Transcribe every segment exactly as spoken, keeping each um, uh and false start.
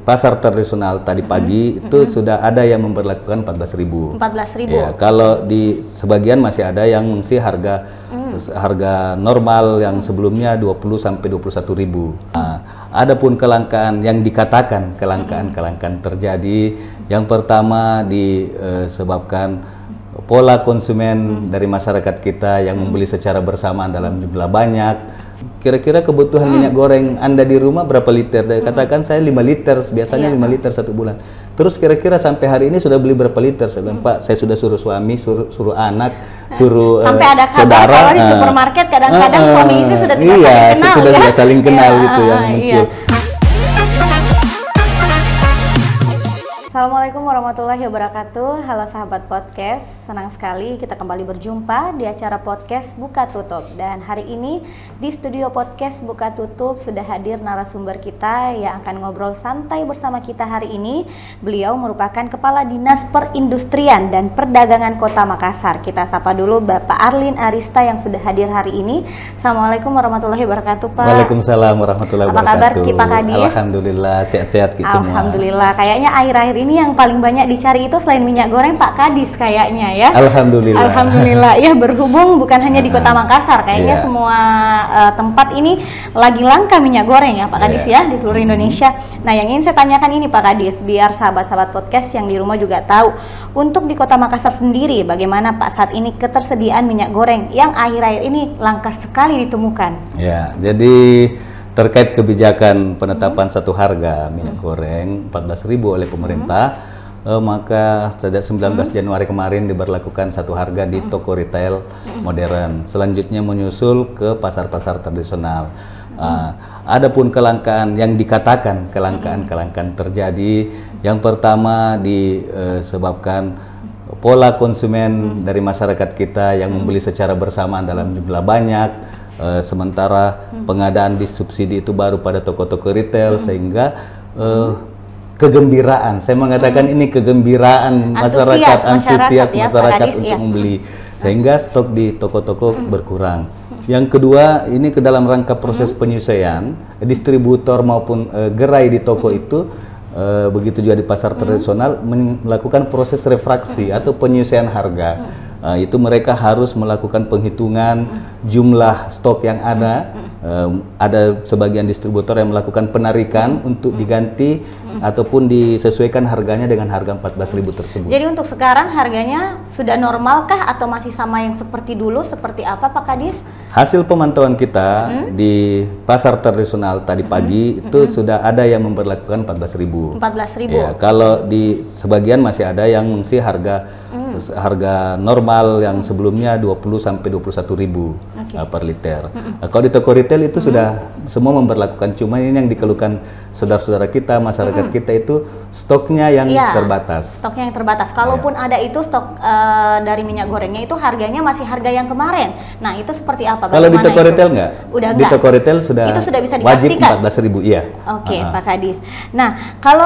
pasar tradisional tadi pagi mm-hmm. itu mm-hmm. sudah ada yang memberlakukan empat belas ribu. empat belas ribu. Ya, kalau di sebagian masih ada yang mengisi harga mm. harga normal yang sebelumnya dua puluh sampai dua puluh satu ribu. Nah, adapun kelangkaan yang dikatakan kelangkaan-kelangkaan terjadi, yang pertama disebabkan pola konsumen hmm. dari masyarakat kita yang hmm. membeli secara bersamaan dalam jumlah banyak. Kira-kira kebutuhan hmm. minyak goreng Anda di rumah berapa liter? Hmm. Katakan saya lima liter, biasanya iya. lima liter satu bulan. Terus kira-kira sampai hari ini sudah beli berapa liter? Saya bilang, Pak, saya sudah suruh suami, suruh, suruh anak, suruh sampai uh, ada kabar saudara. Kalau di supermarket kadang-kadang uh, uh, suami istri sudah tidak iya, saling kenal. sudah ya? tidak saling kenal ya, gitu yang muncul. Iya. Assalamualaikum warahmatullahi wabarakatuh. Halo sahabat podcast, senang sekali kita kembali berjumpa di acara podcast Buka Tutup. Dan hari ini di studio podcast Buka Tutup sudah hadir narasumber kita yang akan ngobrol santai bersama kita hari ini. Beliau merupakan Kepala Dinas Perindustrian dan Perdagangan Kota Makassar. Kita sapa dulu Bapak Arlin Arista yang sudah hadir hari ini. Assalamualaikum warahmatullahi wabarakatuh, Pak. Waalaikumsalam warahmatullahi wabarakatuh. Apa kabar Pak Kadis? Alhamdulillah sehat-sehat Ki semua. Alhamdulillah. Kayaknya akhir-akhir ini yang paling banyak dicari itu selain minyak goreng Pak Kadis kayaknya ya. Alhamdulillah. Alhamdulillah. Ya, berhubung bukan hanya di Kota Makassar, kayaknya yeah. semua uh, tempat ini lagi langka minyak goreng ya Pak Kadis yeah. ya di seluruh Indonesia. Nah, yang ingin saya tanyakan ini Pak Kadis, biar sahabat-sahabat podcast yang di rumah juga tahu, untuk di Kota Makassar sendiri bagaimana Pak saat ini ketersediaan minyak goreng yang akhir-akhir ini langka sekali ditemukan? Ya, jadi terkait kebijakan penetapan hmm. satu harga minyak hmm. goreng empat belas ribu oleh pemerintah, hmm. eh, maka sejak sembilan belas Januari kemarin diberlakukan satu harga di toko retail hmm. modern. Selanjutnya menyusul ke pasar-pasar tradisional. Hmm. Uh, adapun kelangkaan yang dikatakan kelangkaan-kelangkaan terjadi, yang pertama disebabkan pola konsumen hmm. dari masyarakat kita yang membeli secara bersamaan dalam jumlah banyak. Uh, sementara hmm. pengadaan disubsidi itu baru pada toko-toko retail, hmm. sehingga uh, kegembiraan, saya mengatakan hmm. ini kegembiraan antusias, masyarakat, antusias masyarakat, masyarakat ya, untuk ya. membeli, sehingga stok di toko-toko hmm. berkurang. Hmm. Yang kedua, ini ke dalam rangka proses hmm. penyesuaian, distributor maupun uh, gerai di toko hmm. itu, uh, begitu juga di pasar hmm. tradisional, melakukan proses refraksi hmm. atau penyesuaian harga. Hmm. Uh, itu mereka harus melakukan penghitungan mm. jumlah stok yang ada. Mm. Uh, ada sebagian distributor yang melakukan penarikan mm. untuk diganti mm. ataupun disesuaikan harganya dengan harga empat belas ribu tersebut. Jadi untuk sekarang harganya sudah normalkah atau masih sama yang seperti dulu? Seperti apa Pak Kadis? Hasil pemantauan kita mm. di pasar tradisional tadi pagi mm. itu mm. sudah ada yang memberlakukan empat belas ribu. empat belas ribu. Ya, kalau di sebagian masih ada yang mengisi harga mm. harga normal yang sebelumnya dua puluh sampai dua puluh satu ribu okay. uh, per liter. Mm-hmm. uh, kalau di toko retail itu mm-hmm. sudah semua memberlakukan, cuma ini yang dikeluhkan saudara-saudara kita, masyarakat mm-hmm. kita itu stoknya yang yeah, terbatas. Stoknya yang terbatas. Kalaupun yeah. ada itu stok uh, dari minyak gorengnya itu harganya masih harga yang kemarin. Nah, itu seperti apa? Kalau di toko itu? retail enggak? Udah di enggak? toko retail sudah, itu sudah bisa wajib dipastikan? empat belas ribu, iya. Oke, okay, uh-huh. Pak Kadis. Nah, kalau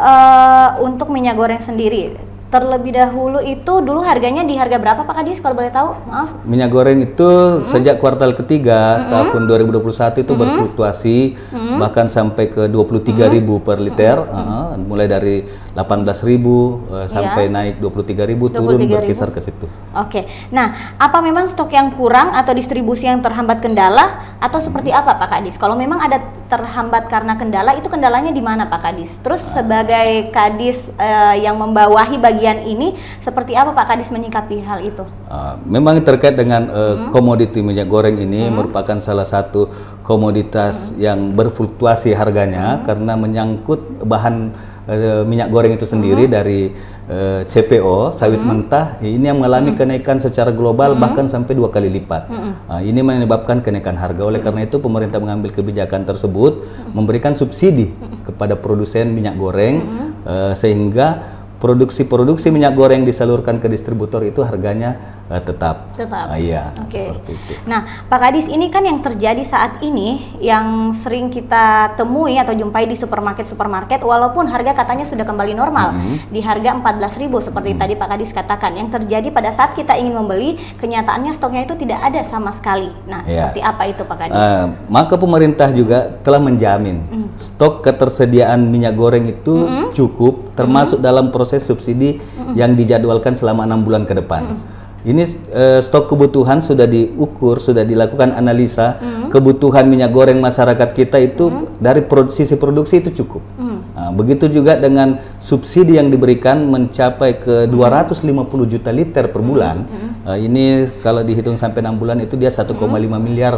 uh, untuk minyak goreng sendiri, terlebih dahulu itu dulu harganya di harga berapa Pak Kadis kalau boleh tahu? Maaf. Minyak goreng itu mm-hmm. sejak kuartal ketiga mm-hmm. tahun dua ribu dua puluh satu itu mm-hmm. berfluktuasi mm-hmm. bahkan sampai ke dua puluh tiga ribu mm-hmm. per liter, mm-hmm. uh, mulai dari delapan belas ribu uh, sampai yeah. naik dua puluh tiga ribu, turun berkisar ke situ. Oke. Okay. Nah, apa memang stok yang kurang atau distribusi yang terhambat kendala atau seperti apa Pak Kadis? Kalau memang ada terhambat karena kendala, itu kendalanya di mana Pak Kadis? Terus sebagai Kadis uh, yang membawahi bagian ini, seperti apa Pak Kadis menyikapi hal itu? Uh, memang terkait dengan uh, hmm. komoditi minyak goreng ini hmm. merupakan salah satu komoditas hmm. yang berfluktuasi harganya hmm. karena menyangkut bahan uh, minyak goreng itu sendiri hmm. dari uh, C P O, sawit hmm. mentah, ini yang mengalami hmm. kenaikan secara global hmm. bahkan sampai dua kali lipat. Hmm. Uh, ini menyebabkan kenaikan harga. Oleh hmm. karena itu pemerintah mengambil kebijakan tersebut, hmm. memberikan subsidi hmm. kepada produsen minyak goreng hmm. uh, sehingga produksi-produksi minyak goreng disalurkan ke distributor itu harganya uh, tetap. Tetap. Uh, iya, Oke. seperti itu. Nah, Pak Kadis, ini kan yang terjadi saat ini yang sering kita temui atau jumpai di supermarket-supermarket, walaupun harga katanya sudah kembali normal mm-hmm. di harga empat belas ribu seperti mm-hmm. tadi Pak Kadis katakan. Yang terjadi pada saat kita ingin membeli, kenyataannya stoknya itu tidak ada sama sekali. Nah, yeah. seperti apa itu Pak Kadis? Uh, maka pemerintah juga telah menjamin mm. stok ketersediaan minyak goreng itu mm-hmm. cukup, termasuk mm-hmm. dalam proses subsidi mm-hmm. yang dijadwalkan selama enam bulan ke depan. Mm-hmm. Ini uh, stok kebutuhan sudah diukur, sudah dilakukan analisa, mm-hmm. kebutuhan minyak goreng masyarakat kita itu mm-hmm. dari pro sisi produksi itu cukup. Mm-hmm. Nah, begitu juga dengan subsidi yang diberikan mencapai ke dua ratus lima puluh juta liter per bulan. Mm-hmm. uh, ini kalau dihitung sampai enam bulan itu dia satu koma lima mm-hmm. miliar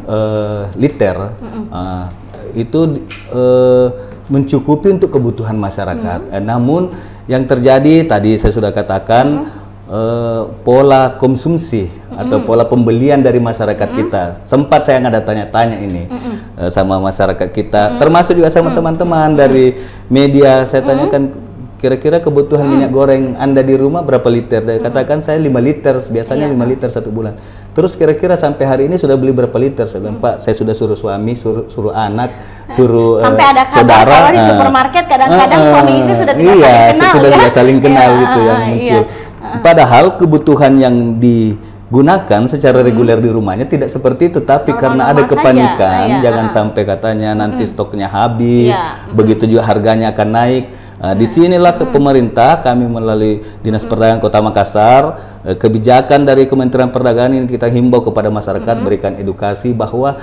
uh, liter. Mm-hmm. uh, itu uh, mencukupi untuk kebutuhan masyarakat. Mm-hmm. uh, namun yang terjadi tadi saya sudah katakan mm-hmm. uh, pola konsumsi mm-hmm. atau pola pembelian dari masyarakat mm-hmm. kita. Sempat saya nggak ada tanya-tanya ini mm-hmm. uh, sama masyarakat kita, mm-hmm. termasuk juga sama mm-hmm. teman-teman dari media. Saya mm-hmm. tanyakan kira-kira kebutuhan mm-hmm. minyak goreng Anda di rumah berapa liter? Dia mm-hmm. katakan saya lima liter, biasanya yeah. lima liter satu bulan. Terus kira-kira sampai hari ini sudah beli berapa liter? Saya bilang, Pak, saya sudah suruh suami, suruh, suruh anak, suruh sampai uh, ada kabar saudara. Kalau di supermarket kadang-kadang uh, uh, suami istri sudah tidak iya, saling kenal. Sudah ya? tidak saling kenal ya, gitu yang uh, muncul. Iya. Padahal kebutuhan yang digunakan secara reguler hmm. di rumahnya tidak seperti itu, tapi oh, karena ada kepanikan, ya, jangan uh. sampai katanya nanti hmm. stoknya habis, ya. begitu juga harganya akan naik. Nah, di sinilah hmm. pemerintah, kami melalui Dinas hmm. Perdagangan Kota Makassar, eh, kebijakan dari Kementerian Perdagangan ini kita himbau kepada masyarakat, hmm. berikan edukasi bahwa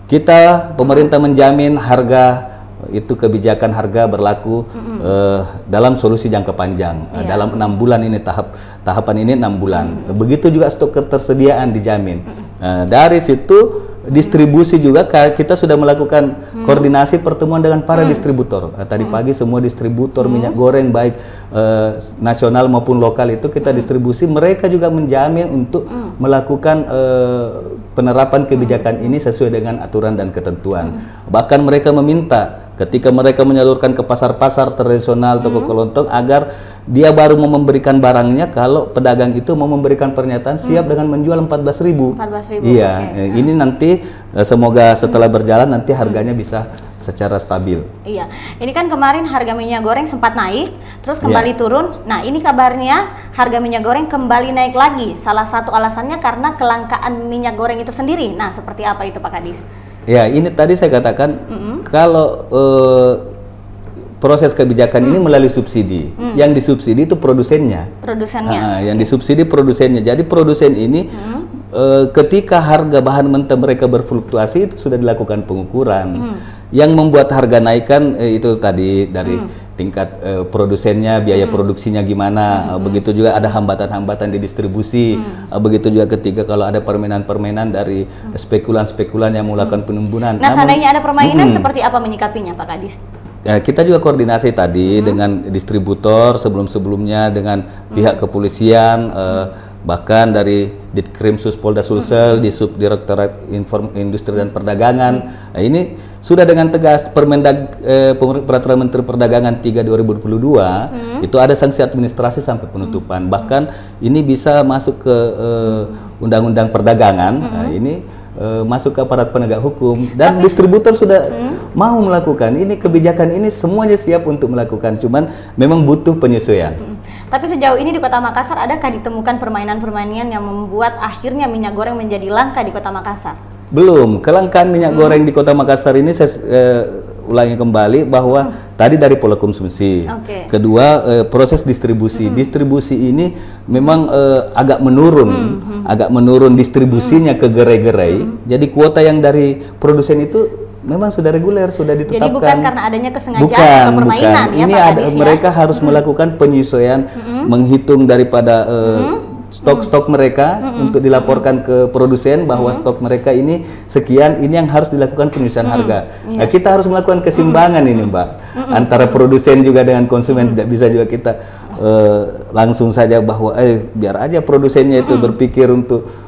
kita pemerintah menjamin harga itu, kebijakan harga berlaku hmm. eh, dalam solusi jangka panjang, yeah. eh, dalam enam bulan ini, tahap tahapan ini enam bulan. Hmm. Begitu juga stok ketersediaan dijamin. Hmm. Eh, dari situ distribusi juga kita sudah melakukan hmm. koordinasi pertemuan dengan para hmm. distributor. Uh, tadi hmm. pagi semua distributor hmm. minyak goreng baik uh, nasional maupun lokal itu kita hmm. distribusi. Mereka juga menjamin untuk hmm. melakukan uh, penerapan kebijakan hmm. ini sesuai dengan aturan dan ketentuan. Hmm. Bahkan mereka meminta ketika mereka menyalurkan ke pasar-pasar tradisional, toko hmm. kelontong, agar dia baru mau memberikan barangnya kalau pedagang itu mau memberikan pernyataan siap hmm. dengan menjual empat belas ribu. empat belas ribu. Iya, okay. Ini nanti semoga setelah berjalan nanti harganya hmm. bisa secara stabil. Iya, ini kan kemarin harga minyak goreng sempat naik, terus kembali yeah. turun. Nah, ini kabarnya harga minyak goreng kembali naik lagi. Salah satu alasannya karena kelangkaan minyak goreng itu sendiri. Nah, seperti apa itu Pak Kadis? Ya, ini tadi saya katakan mm-hmm. kalau uh, proses kebijakan mm. ini melalui subsidi. Mm. Yang disubsidi itu produsennya. Produsennya. Nah, yang disubsidi produsennya. Jadi produsen ini mm. uh, ketika harga bahan mentah mereka berfluktuasi itu sudah dilakukan pengukuran. Mm. Yang membuat harga naikkan eh, itu tadi dari mm. tingkat uh, produsennya, biaya mm. produksinya gimana. Mm. Uh, begitu juga ada hambatan-hambatan di distribusi. Mm. Uh, begitu juga ketika kalau ada permainan-permainan dari spekulan-spekulan yang melakukan mm. penimbunan. Nah, namun, seandainya ada permainan mm. seperti apa menyikapinya Pak Kadis? Ya, kita juga koordinasi tadi hmm. dengan distributor sebelum-sebelumnya dengan hmm. pihak kepolisian, eh, bahkan dari Ditkrimsus Polda Sulsel, hmm. di Subdirektorat Inform Industri dan Perdagangan. Hmm. Nah, ini sudah dengan tegas Permendag eh, Peraturan Menteri Perdagangan tiga dua ribu dua puluh dua hmm. itu ada sanksi administrasi sampai penutupan. Hmm. Bahkan ini bisa masuk ke Undang-Undang eh, Perdagangan. Hmm. Nah, ini Uh, masuk ke aparat penegak hukum dan Tapi, distributor sudah hmm? mau melakukan ini, kebijakan ini semuanya siap untuk melakukan, cuman memang butuh penyesuaian. Hmm. Tapi sejauh ini di Kota Makassar adakah ditemukan permainan-permainan yang membuat akhirnya minyak goreng menjadi langka di Kota Makassar? Belum. Kelangkaan minyak hmm. goreng di Kota Makassar ini saya uh, ulangi kembali bahwa hmm. tadi dari pola konsumsi, okay. kedua uh, proses distribusi. Hmm. Distribusi ini memang uh, agak menurun, hmm. Hmm. agak menurun distribusinya hmm. ke gerai-gerai. Hmm. Jadi kuota yang dari produsen itu memang sudah reguler, sudah ditetapkan. Jadi bukan karena adanya kesengajaan bukan, atau permainan bukan. Ya, ini Pak ada, Kadis, mereka ya? harus hmm. melakukan penyesuaian, hmm. menghitung daripada uh, hmm. stok-stok mereka mm-hmm. untuk dilaporkan ke produsen bahwa mm-hmm. stok mereka ini sekian, ini yang harus dilakukan penyesuaian mm-hmm. harga. Yeah. Nah, kita harus melakukan keseimbangan mm-hmm. ini, Mbak, mm-hmm. antara produsen juga dengan konsumen. Mm-hmm. Tidak bisa juga kita uh, langsung saja bahwa eh biar aja produsennya itu mm-hmm. berpikir untuk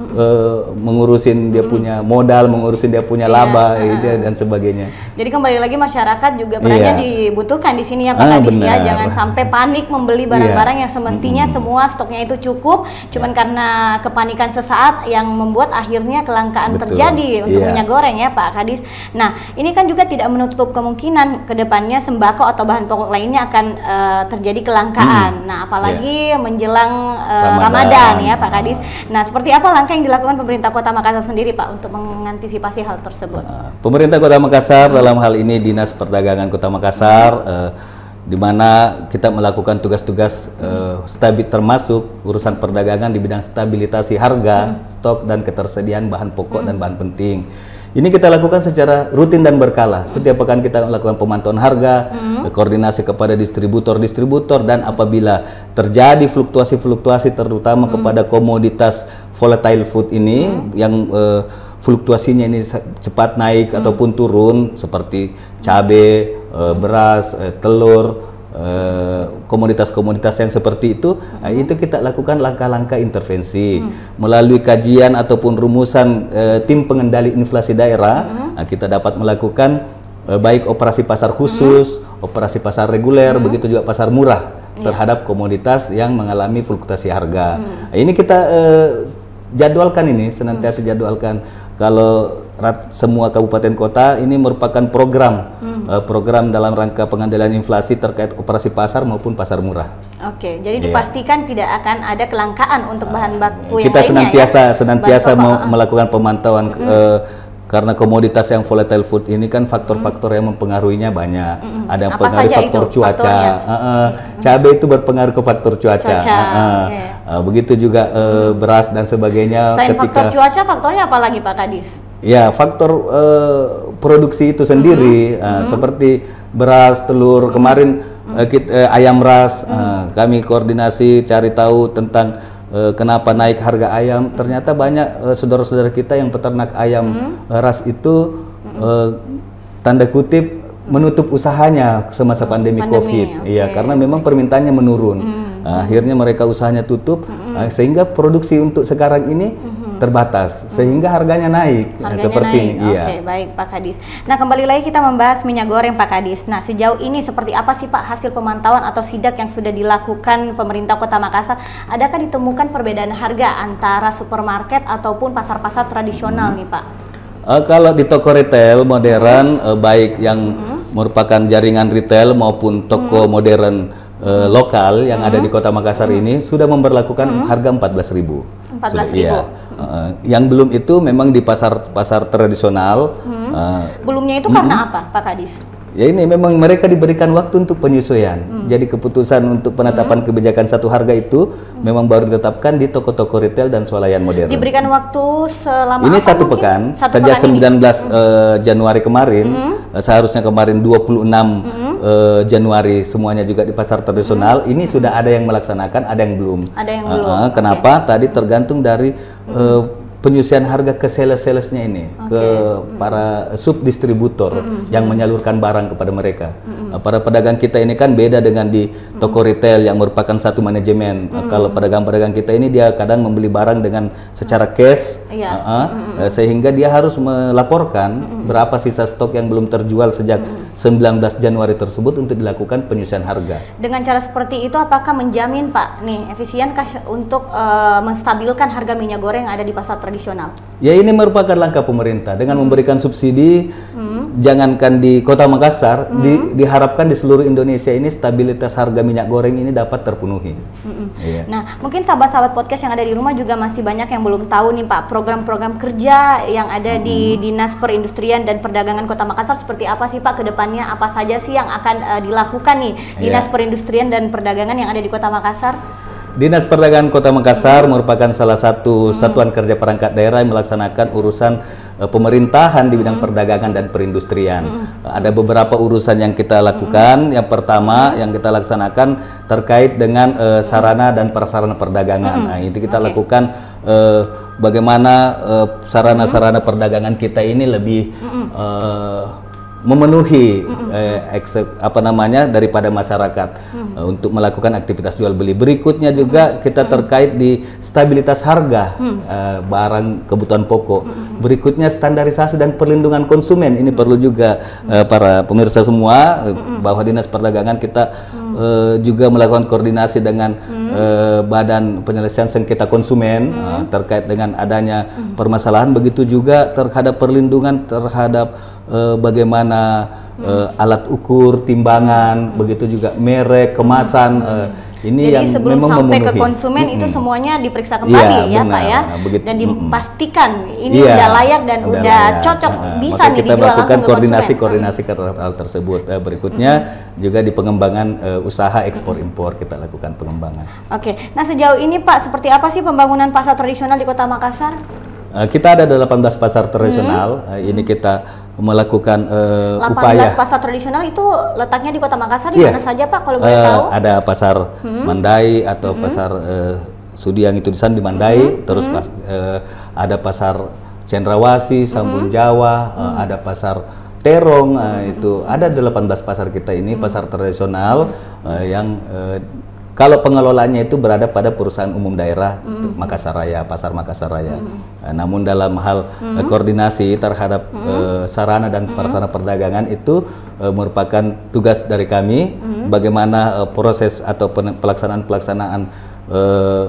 uh, mengurusin dia punya modal, mengurusin dia punya Iya, laba, uh. ide, dan sebagainya. Jadi kembali lagi masyarakat juga perannya Iya. dibutuhkan di sini ya Pak Ah, Kadis ya. benar. Jangan sampai panik membeli barang-barang yang semestinya Mm-mm. semua stoknya itu cukup, cuman karena kepanikan sesaat yang membuat akhirnya kelangkaan Betul. terjadi untuk Iya. minyak goreng ya Pak Kadis. Nah, ini kan juga tidak menutup kemungkinan ke depannya sembako atau bahan pokok lainnya akan uh, terjadi kelangkaan. Hmm. Nah, apalagi menjelang uh, Ramadan. Ramadan ya Pak Kadis. Nah, seperti apa langkah yang dilakukan pemerintah Kota Makassar sendiri Pak untuk mengantisipasi hal tersebut? Nah, pemerintah Kota Makassar dalam hal ini Dinas Perdagangan Kota Makassar eh, di mana kita melakukan tugas-tugas eh, stabil termasuk urusan perdagangan di bidang stabilisasi harga, stok dan ketersediaan bahan pokok dan bahan penting. Ini kita lakukan secara rutin dan berkala. Setiap pekan kita melakukan pemantauan harga, eh, koordinasi kepada distributor-distributor, dan apabila terjadi fluktuasi-fluktuasi terutama kepada komoditas volatile food ini yang eh, fluktuasinya ini cepat naik ataupun turun seperti cabai, e, beras, e, telur, komoditas-komoditas yang seperti itu, nah, itu kita lakukan langkah-langkah intervensi melalui kajian ataupun rumusan e, tim pengendali inflasi daerah. Nah, kita dapat melakukan e, baik operasi pasar khusus, operasi pasar reguler, begitu juga pasar murah terhadap komoditas yang mengalami fluktuasi harga. Nah, ini kita e, jadwalkan ini, senantiasa jadwalkan. Kalau rat, semua kabupaten kota ini merupakan program hmm. uh, program dalam rangka pengendalian inflasi terkait operasi pasar maupun pasar murah. Oke, jadi Yeah. dipastikan tidak akan ada kelangkaan untuk bahan baku yang Kita lainnya, senantiasa ya? senantiasa Bahan me pokok, melakukan pemantauan mm. uh, karena komoditas yang volatile food ini kan faktor-faktor yang mempengaruhinya banyak. Mm-mm. Ada yang Apa pengaruh saja faktor itu cuaca. faktornya? Uh, uh, cabai itu berpengaruh ke faktor cuaca. Cuaca, Uh, uh. okay. Uh, begitu juga uh, beras dan sebagainya. Selain ketika faktor cuaca, faktornya apa lagi Pak Kadis? Ya, faktor uh, produksi itu sendiri, uh, seperti beras, telur. Kemarin uh, kita, uh, ayam ras, uh, kami koordinasi cari tahu tentang uh, kenapa naik harga ayam. Ternyata banyak uh, saudara-saudara kita yang peternak ayam uh, ras itu uh, tanda kutip menutup usahanya semasa pandemi, Pandemi, COVID. Iya, okay. karena memang permintaannya menurun. Uh, akhirnya mereka usahanya tutup, uh, sehingga produksi untuk sekarang ini terbatas, sehingga harganya naik. Harganya seperti naik. ini. Iya. Oke, baik Pak Kadis. Nah, kembali lagi kita membahas minyak goreng Pak Kadis. Nah, sejauh ini seperti apa sih Pak hasil pemantauan atau sidak yang sudah dilakukan pemerintah Kota Makassar? Adakah ditemukan perbedaan harga antara supermarket ataupun pasar-pasar tradisional nih Pak? Uh, kalau di toko retail modern, uh, baik yang merupakan jaringan retail maupun toko modern uh, lokal yang ada di Kota Makassar ini sudah memberlakukan harga empat belas ribu. empat belas ribu. Iya. Uh, yang belum itu memang di pasar-pasar tradisional. Uh, Belumnya itu karena apa Pak Kadis? Ya ini memang mereka diberikan waktu untuk penyesuaian. Jadi keputusan untuk penetapan kebijakan satu harga itu memang baru ditetapkan di toko-toko retail dan swalayan modern. Diberikan waktu selama Ini apa satu mungkin? pekan, Satu sejak pekan ini? sembilan belas eh, Januari kemarin, eh, seharusnya kemarin dua puluh enam eh, Januari semuanya juga di pasar tradisional. Ini sudah ada yang melaksanakan, ada yang belum. Ada yang Eh, belum. eh, kenapa? Tadi tergantung dari eh, penyusian harga ke sales-salesnya ini, ke para subdistributor yang menyalurkan barang kepada mereka. Eh, para pedagang kita ini kan beda dengan di toko retail yang merupakan satu manajemen. Eh, kalau pedagang-pedagang kita ini dia kadang membeli barang dengan secara cash, Iya. eh, eh, eh, sehingga dia harus melaporkan berapa sisa stok yang belum terjual sejak sembilan belas Januari tersebut untuk dilakukan penyusian harga. Dengan cara seperti itu apakah menjamin Pak nih efisienkah untuk eh, menstabilkan harga minyak goreng yang ada di pasar tradisional? Ya ini merupakan langkah pemerintah dengan memberikan subsidi, jangankan di Kota Makassar, di, diharapkan di seluruh Indonesia ini stabilitas harga minyak goreng ini dapat terpenuhi. Iya. Nah, mungkin sahabat-sahabat podcast yang ada di rumah juga masih banyak yang belum tahu nih Pak, program-program kerja yang ada di Dinas Perindustrian dan Perdagangan Kota Makassar seperti apa sih Pak ke depannya? Apa saja sih yang akan uh, dilakukan nih Dinas Iya. Perindustrian dan Perdagangan yang ada di Kota Makassar? Dinas Perdagangan Kota Makassar merupakan salah satu satuan kerja perangkat daerah yang melaksanakan urusan uh, pemerintahan di bidang perdagangan dan perindustrian. Uh, ada beberapa urusan yang kita lakukan. Yang pertama yang kita laksanakan terkait dengan uh, sarana dan prasarana perdagangan. Nah, itu kita Oke. lakukan uh, bagaimana uh, sarana-sarana perdagangan kita ini lebih uh, memenuhi eh, eksep, apa namanya daripada masyarakat mm. eh, untuk melakukan aktivitas jual beli. Berikutnya juga mm. kita terkait di stabilitas harga mm. eh, barang kebutuhan pokok. Mm. Berikutnya standarisasi dan perlindungan konsumen. Ini mm. perlu juga mm. eh, para pemirsa semua mm. bahwa Dinas Perdagangan kita mm. eh, juga melakukan koordinasi dengan mm. eh, Badan Penyelesaian Sengketa Konsumen mm. eh, terkait dengan adanya mm. permasalahan. Begitu juga terhadap perlindungan terhadap Uh, bagaimana uh, hmm. alat ukur, timbangan, hmm. begitu juga merek, kemasan. Hmm. Uh, ini Jadi yang sebelum memang sampai memenuhi. ke konsumen hmm. itu semuanya diperiksa kembali ya, ya benar. Pak ya, Begitu. dan dipastikan hmm. ini ya, udah layak dan udah, udah layak. cocok uh, bisa maka nih kita dijual melakukan langsung ke koordinasi konsumen. koordinasi ke hal tersebut. Uh, berikutnya hmm. juga di pengembangan uh, usaha ekspor impor kita lakukan pengembangan. Oke, nah sejauh ini Pak seperti apa sih pembangunan pasar tradisional di Kota Makassar? Uh, kita ada delapan belas pasar tradisional. Hmm. Uh, ini kita melakukan uh, delapan belas upaya. pasar tradisional itu letaknya di Kota Makassar di yeah. mana saja Pak kalau boleh uh, tahu? Ada pasar hmm. Mandai atau hmm. pasar uh, Sudiang itu di sana di Mandai, hmm. terus hmm. Pas, uh, ada pasar Cendrawasih, Sambun hmm. Jawa, uh, hmm. ada pasar Terong, uh, hmm. itu ada delapan belas pasar kita ini hmm. pasar tradisional uh, yang uh, kalau pengelolaannya itu berada pada perusahaan umum daerah mm. Makassar Raya, Pasar Makassar Raya. Mm. Uh, namun dalam hal mm. uh, koordinasi terhadap mm. uh, sarana dan prasarana mm. perdagangan itu uh, merupakan tugas dari kami. Mm. Bagaimana uh, proses atau pelaksanaan-pelaksanaan uh,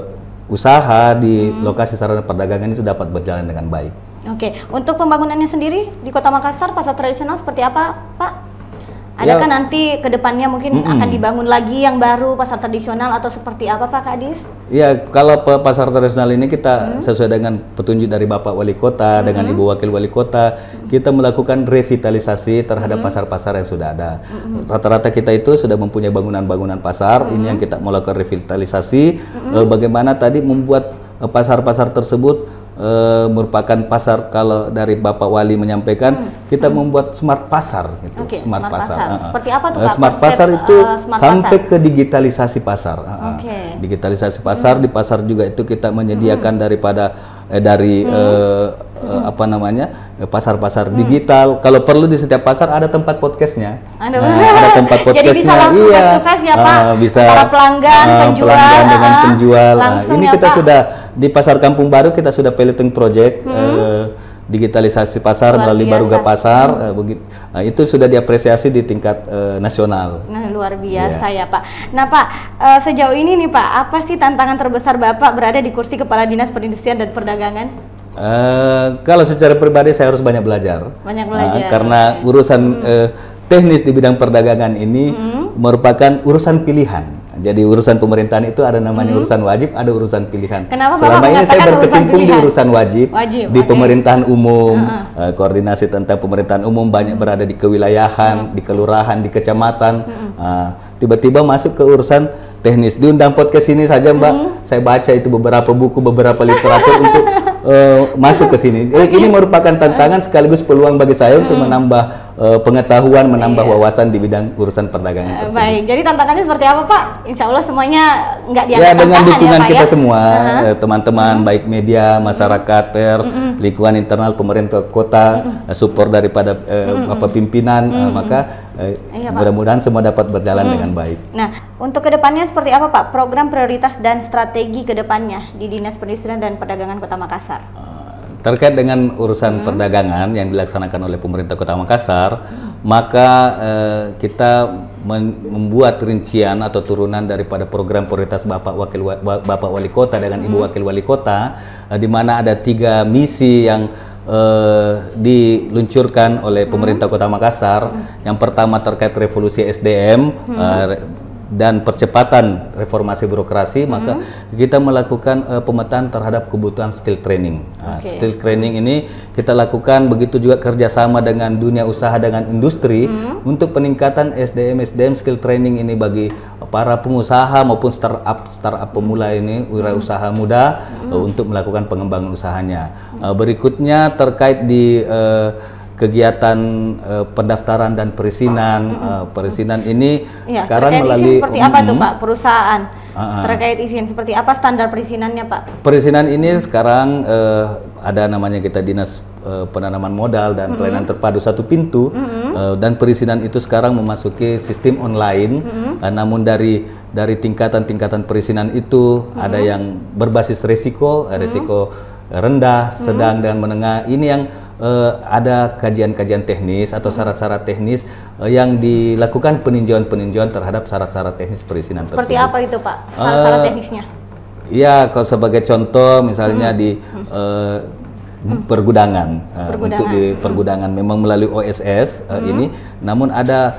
usaha di mm. lokasi sarana perdagangan itu dapat berjalan dengan baik. Oke, untuk pembangunannya sendiri di Kota Makassar pasar tradisional seperti apa, Pak? Adakah ya, nanti ke depannya mungkin mm -mm. akan dibangun lagi yang baru pasar tradisional atau seperti apa Pak Kadis? Ya, kalau pasar tradisional ini kita mm. sesuai dengan petunjuk dari Bapak Wali Kota mm. dengan Ibu Wakil Wali Kota, mm. kita melakukan revitalisasi terhadap pasar-pasar mm. yang sudah ada. Rata-rata mm. kita itu sudah mempunyai bangunan-bangunan pasar, mm. ini yang kita melakukan revitalisasi. Mm. Eh, bagaimana tadi membuat pasar-pasar tersebut Uh, merupakan pasar, kalau dari Bapak Wali menyampaikan hmm. kita hmm. membuat smart pasar gitu. Okay, smart, smart pasar. pasar. Uh, Seperti apa tuh uh, Pak? Smart Konsep, pasar itu uh, smart sampai pasar. ke digitalisasi pasar. Uh, okay. Digitalisasi pasar hmm. di pasar juga itu kita menyediakan hmm. daripada eh, dari hmm. uh, uh, apa namanya pasar-pasar hmm. digital. Kalau perlu di setiap pasar ada tempat podcastnya. Ada, uh, ada tempat podcastnya. Jadi bisa langsung iya. face to face ya Pak. Uh, bisa para pelanggan, uh, penjual, pelanggan dengan uh, penjual. Uh, ini ya, kita Pak. sudah di Pasar Kampung Baru kita sudah piloting project. Hmm. Uh, digitalisasi pasar luar melalui biasa. Baruga Pasar, hmm. uh, begitu. Nah, itu sudah diapresiasi di tingkat uh, nasional. Nah, luar biasa yeah. ya Pak. Nah Pak, uh, sejauh ini nih Pak, apa sih tantangan terbesar Bapak berada di kursi Kepala Dinas Perindustrian dan Perdagangan? Uh, kalau secara pribadi saya harus banyak belajar. Banyak belajar. Uh, karena urusan hmm. uh, teknis di bidang perdagangan ini hmm. merupakan urusan pilihan. Jadi urusan pemerintahan itu ada namanya hmm. urusan wajib, ada urusan pilihan. Kenapa Selama Bapak ini saya berkecimpung urusan di urusan wajib, wajib di okay. pemerintahan umum, uh -huh. uh, koordinasi tentang pemerintahan umum banyak hmm. berada di kewilayahan, hmm. di kelurahan, di kecamatan. Tiba-tiba hmm. uh, masuk ke urusan teknis. Diundang podcast ini saja Mbak, hmm. saya baca itu beberapa buku, beberapa literatur untuk uh, masuk ke sini. Okay. Ini merupakan tantangan sekaligus peluang bagi saya hmm. untuk menambah uh, pengetahuan, menambah yeah. wawasan di bidang urusan perdagangan uh, tersebut. Baik, jadi tantangannya seperti apa Pak? Insya Allah semuanya nggak dianggap ya, dengan dukungan ya, Pak, kita ya? semua, uh-huh. teman-teman, uh-huh. baik media, masyarakat, pers, uh-huh. lingkungan internal pemerintah kota, uh-huh. support daripada uh, uh-huh. Bapak pimpinan, uh-huh. uh, maka uh, iya, mudah-mudahan semua dapat berjalan uh-huh. dengan baik. Nah, untuk kedepannya seperti apa Pak? Program prioritas dan strategi kedepannya di Dinas Perindustrian dan Perdagangan Kota Makassar? Terkait dengan urusan hmm. perdagangan yang dilaksanakan oleh pemerintah Kota Makassar, hmm. maka eh, kita membuat rincian atau turunan daripada program prioritas Bapak Wakil Bapak Wali Kota dengan hmm. Ibu Wakil Wali Kota, eh, di mana ada tiga misi yang eh, diluncurkan oleh pemerintah hmm. Kota Makassar. Hmm. Yang pertama terkait revolusi S D M. Hmm. Eh, dan percepatan reformasi birokrasi, mm-hmm. maka kita melakukan uh, pemetaan terhadap kebutuhan skill training. Nah, okay. Skill training ini kita lakukan, begitu juga kerjasama dengan dunia usaha, dengan industri, mm-hmm. untuk peningkatan S D M S D M skill training ini bagi para pengusaha maupun startup startup pemula ini, wirausaha muda, mm-hmm. uh, untuk melakukan pengembangan usahanya. Mm-hmm. Uh, berikutnya terkait di uh, kegiatan uh, pendaftaran dan perizinan. Mm-hmm. uh, perizinan ini ya, sekarang melalui seperti apa tuh Pak perusahaan? Uh-uh. Terkait izin, seperti apa standar perizinannya Pak? Perizinan ini sekarang uh, ada namanya kita Dinas uh, Penanaman Modal dan mm-hmm. Pelayanan Terpadu Satu Pintu, mm-hmm. uh, dan perizinan itu sekarang memasuki sistem online, mm-hmm. uh, namun dari dari tingkatan-tingkatan perizinan itu mm-hmm. ada yang berbasis risiko, mm-hmm. risiko rendah, sedang, mm-hmm. dan menengah. Ini yang Uh, ada kajian-kajian teknis atau syarat-syarat teknis uh, yang dilakukan peninjauan-peninjauan terhadap syarat-syarat teknis perizinan tersebut. Seperti apa itu Pak, syarat-syarat uh, teknisnya? Ya, kalau sebagai contoh misalnya hmm. di uh, hmm. pergudangan, uh, pergudangan, untuk di pergudangan hmm. memang melalui O S S uh, hmm. ini, namun ada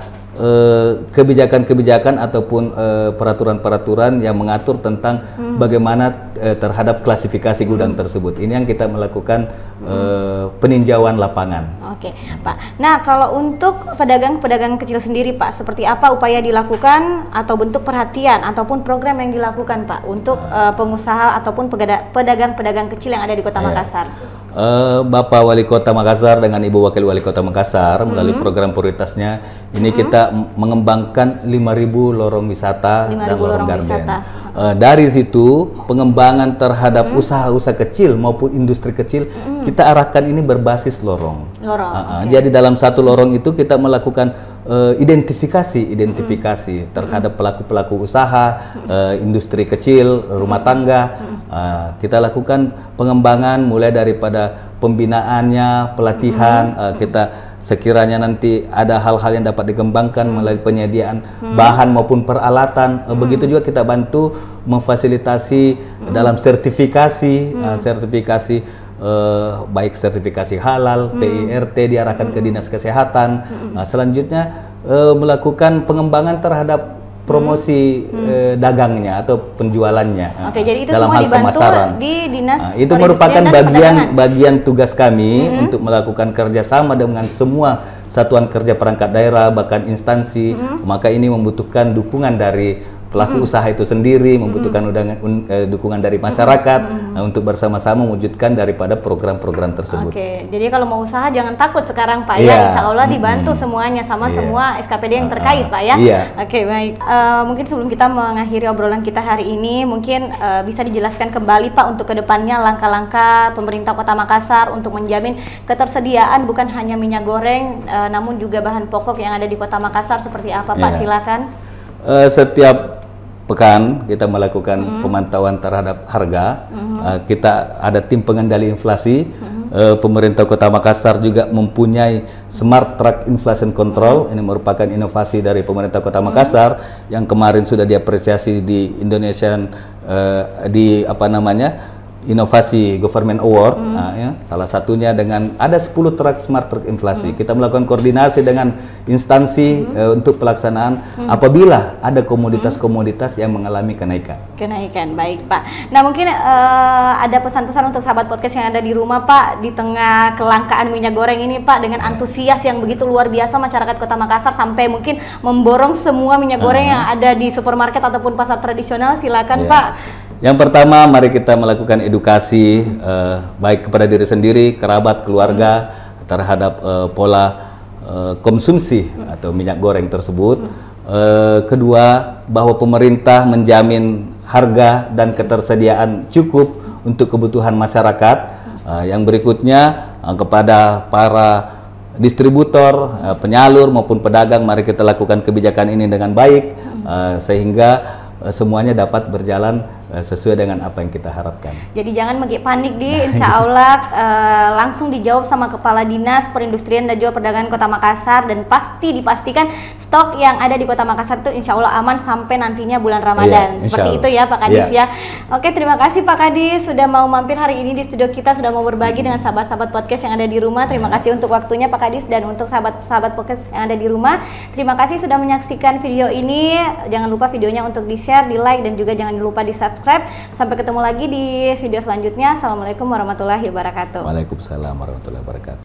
Uh, kebijakan-kebijakan ataupun uh, peraturan-peraturan yang mengatur tentang hmm. bagaimana uh, terhadap klasifikasi gudang hmm. tersebut. Ini yang kita melakukan uh, peninjauan lapangan. Oke, Pak. Nah, kalau untuk pedagang-pedagang kecil sendiri, Pak, seperti apa upaya dilakukan atau bentuk perhatian ataupun program yang dilakukan, Pak, untuk uh, pengusaha ataupun pedagang-pedagang kecil yang ada di Kota yeah. Makassar? Uh, Bapak Wali Kota Makassar dengan Ibu Wakil Wali Kota Makassar mm-hmm. melalui program prioritasnya ini mm-hmm. kita mengembangkan lima ribu lorong wisata dan lorong, lorong garden. Uh, dari situ pengembangan terhadap mm-hmm. usaha-usaha kecil maupun industri kecil mm-hmm. kita arahkan ini berbasis lorong. Lorong. Uh, okay. Jadi dalam satu lorong itu kita melakukan uh, identifikasi identifikasi mm-hmm. terhadap pelaku-pelaku usaha, mm-hmm. uh, industri kecil, rumah tangga. Mm-hmm. uh, kita lakukan pengembangan mulai daripada pembinaannya, pelatihan, mm-hmm. uh, kita sekiranya nanti ada hal-hal yang dapat dikembangkan mm-hmm. melalui penyediaan mm-hmm. bahan maupun peralatan, uh, mm-hmm. begitu juga kita bantu memfasilitasi mm-hmm. dalam sertifikasi, mm-hmm. uh, sertifikasi uh, baik sertifikasi halal, mm-hmm. P I R T diarahkan mm-hmm. ke Dinas Kesehatan, mm-hmm. uh, selanjutnya uh, melakukan pengembangan terhadap promosi hmm. eh, dagangnya atau penjualannya. Oke, jadi itu dalam semua hal dibantu pemasaran. Di Dinas nah, itu merupakan bagian bagian tugas kami hmm. untuk melakukan kerjasama dengan semua satuan kerja perangkat daerah bahkan instansi. Hmm. Maka ini membutuhkan dukungan dari pelaku mm-hmm. usaha itu sendiri, membutuhkan mm-hmm. undangan, un, eh, dukungan dari masyarakat mm-hmm. nah, untuk bersama-sama mewujudkan daripada program-program tersebut. Oke, jadi kalau mau usaha jangan takut sekarang Pak yeah. ya, insya Allah dibantu mm-hmm. semuanya sama yeah. semua S K P D yang uh, terkait Pak ya. Yeah. Oke, baik. Uh, mungkin sebelum kita mengakhiri obrolan kita hari ini, mungkin uh, bisa dijelaskan kembali Pak untuk kedepannya langkah-langkah pemerintah Kota Makassar untuk menjamin ketersediaan bukan hanya minyak goreng, uh, namun juga bahan pokok yang ada di Kota Makassar seperti apa Pak? Yeah. Silakan. Uh, setiap pekan kita melakukan mm-hmm. pemantauan terhadap harga. Mm-hmm. uh, kita ada tim pengendali inflasi. Mm-hmm. uh, pemerintah Kota Makassar juga mempunyai Smart Track Inflation Control. Mm-hmm. Ini merupakan inovasi dari pemerintah Kota Makassar mm-hmm. yang kemarin sudah diapresiasi di Indonesian uh, di apa namanya Inovasi Government Award. Mm. Nah, ya, salah satunya dengan ada sepuluh track Smart Track Inflasi. Mm. Kita melakukan koordinasi dengan instansi mm. uh, untuk pelaksanaan mm. apabila ada komoditas-komoditas yang mengalami kenaikan. Kenaikan, baik Pak. Nah mungkin uh, ada pesan-pesan untuk sahabat podcast yang ada di rumah Pak, di tengah kelangkaan minyak goreng ini Pak, dengan antusias yang begitu luar biasa masyarakat Kota Makassar sampai mungkin memborong semua minyak goreng uh. yang ada di supermarket ataupun pasar tradisional. Silakan yeah. Pak. Yang pertama, mari kita melakukan edukasi uh, baik kepada diri sendiri, kerabat, keluarga hmm. terhadap uh, pola uh, konsumsi hmm. atau minyak goreng tersebut. Hmm. Uh, kedua, bahwa pemerintah menjamin harga dan ketersediaan cukup untuk kebutuhan masyarakat. Uh, yang berikutnya, uh, kepada para distributor, uh, penyalur maupun pedagang, mari kita lakukan kebijakan ini dengan baik uh, sehingga semuanya dapat berjalan uh, sesuai dengan apa yang kita harapkan. Jadi jangan panik di, insya Allah uh, langsung dijawab sama Kepala Dinas Perindustrian dan juga Perdagangan Kota Makassar, dan pasti dipastikan stok yang ada di Kota Makassar itu insya Allah aman sampai nantinya bulan Ramadan. Yeah, seperti itu ya Pak Kadis yeah. ya. Oke, terima kasih Pak Kadis sudah mau mampir hari ini di studio kita, sudah mau berbagi dengan sahabat-sahabat podcast yang ada di rumah. Terima kasih untuk waktunya Pak Kadis, dan untuk sahabat-sahabat podcast yang ada di rumah, terima kasih sudah menyaksikan video ini. Jangan lupa videonya untuk di-share, di like, dan juga jangan lupa di subscribe. Sampai ketemu lagi di video selanjutnya. Assalamualaikum warahmatullahi wabarakatuh. Waalaikumsalam warahmatullahi wabarakatuh.